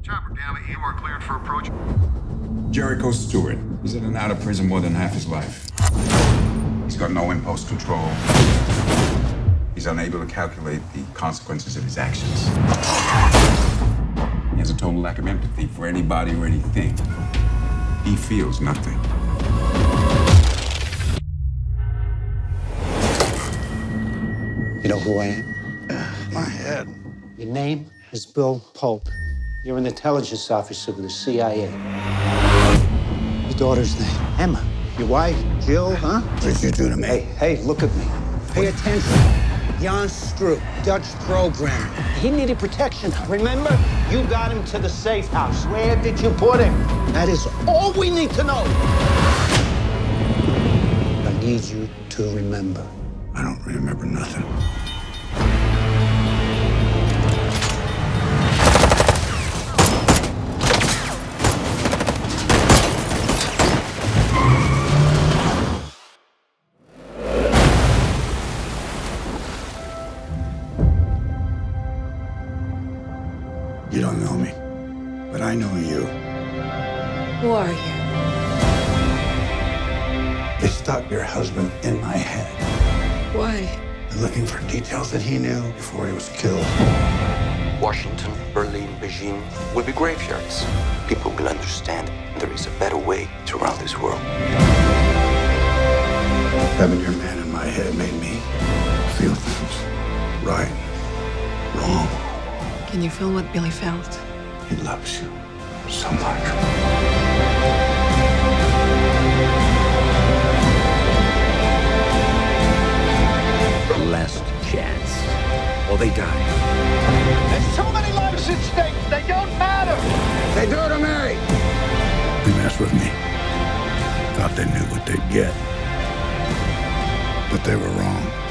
Chopper Gamma, you are cleared for approach. Jericho Stewart. He's in and out of prison more than half his life. He's got no impulse control. He's unable to calculate the consequences of his actions. He has a total lack of empathy for anybody or anything. He feels nothing. You know who I am? My head. Your name is Bill Pope. You're an intelligence officer with the CIA. Your daughter's name? Emma. Your wife? Jill, huh? What did you do to me? Hey, look at me. Pay attention. Jan Stroop, Dutch programmer. He needed protection. Remember? You got him to the safe house. Where did you put him? That is all we need to know. I need you to remember. I don't remember nothing. You don't know me, but I know you. Who are you? They stuck your husband in my head. Why? They're looking for details that he knew before he was killed. Washington, Berlin, Beijing will be graveyards. People will understand there is a better way to run this world. Having your man in my head made me feel things. Right, wrong. Can you feel what Billy felt? He loves you so much. Last chance, or they die. There's so many lives at stake. They don't matter. They do it to me. They messed with me. Thought they knew what they'd get. But they were wrong.